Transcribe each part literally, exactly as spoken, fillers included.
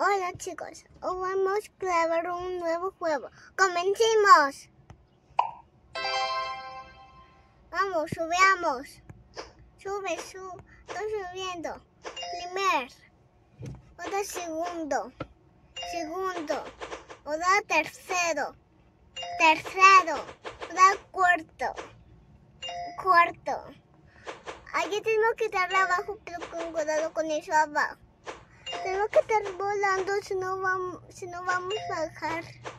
Hola chicos, hoy vamos a grabar un nuevo juego. ¡Comencemos! Vamos, subamos. Sube, sube. Estoy subiendo. Primer. Otra segundo. Segundo. Otra tercero. Tercero. Otra cuarto. Cuarto. Aquí tenemos que estar abajo, pero con cuidado con eso abajo. Tenemos que estar volando, si no vamos, si no vamos a bajar.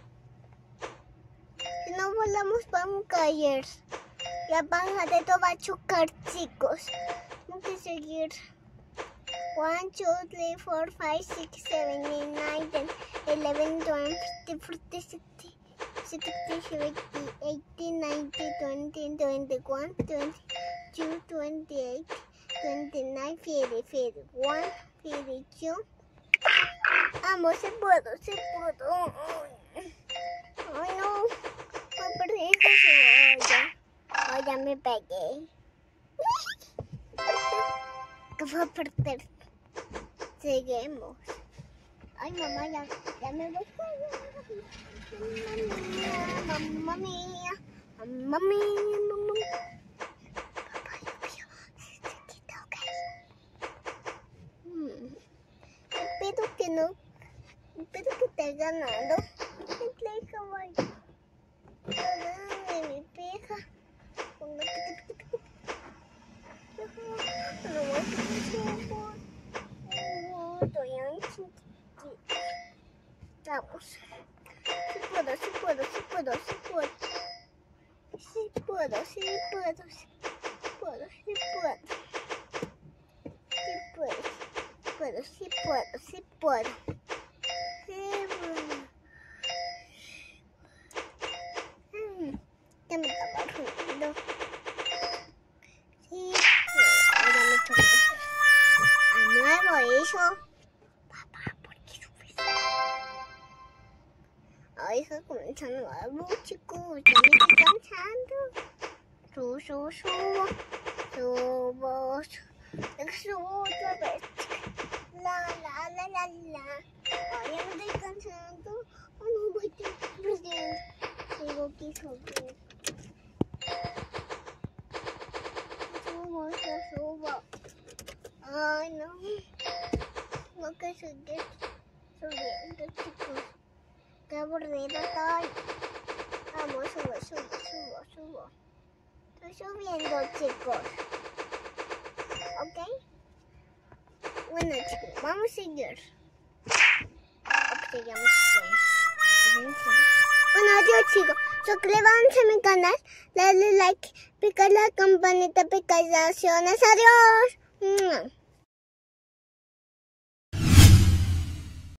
Si no volamos, vamos a caer. Y el pajarito va a chocar, chicos. Tenemos que seguir. one, two, three, four, five, six, seven, eight, nine, ten, eleven, twelve, thirteen, fourteen, fifteen, sixteen, seventeen, eighteen, nineteen, twenty, twenty-one, twenty-two, twenty-eight, twenty-nine, thirty, thirty-one, thirty-two. Vamos, se puedo, se puedo. Ay, no. Voy a perder esta cebolla. Ay, ya me pegué. ¿Qué voy a perder? Seguimos. Ay, mamá, ya, ya me voy. Mamá mía, mamá mía, mamá mía, mamá mía. Papá, yo veo. Se quita, ok. Hmm. Espero que no. Espero que esté ganando. Me play kawaii. Ay, mi pija. Pongo pico, pico, pico. No voy a hacer tiempo. No, estoy en chiquitito. Vamos. Sí puedo, sí puedo, sí puedo, sí puedo. Sí puedo, sí puedo, sí puedo, sí puedo. Sí puedo, sí puedo, sí puedo, sí puedo. Sí puedo. Mm, ya me estaba riendo. Sí puedo. Ahora me choco. A nuevo eso. Papá, ¿por qué subes? Ay, está comenzando algo, chicos. Ya me estoy cansando. Subo, subo, subo. Subo, subo otra vez. La, la, la, la, la. Ay, ya me estoy cansando. Ay, no voy a estar perdiendo. Sigo aquí subiendo. Subo, yo subo. Ay, no. Tengo que seguir subiendo, chicos. Qué aburrido estoy. Vamos, subo, subo, subo, subo. Estoy subiendo, chicos. ¿Ok? Bueno, chicos, vamos a seguir. Ok, sigamos. Bueno, adiós, chicos. Suscríbanse a mi canal, dale like, pica la campanita, pica las acciones. Adiós.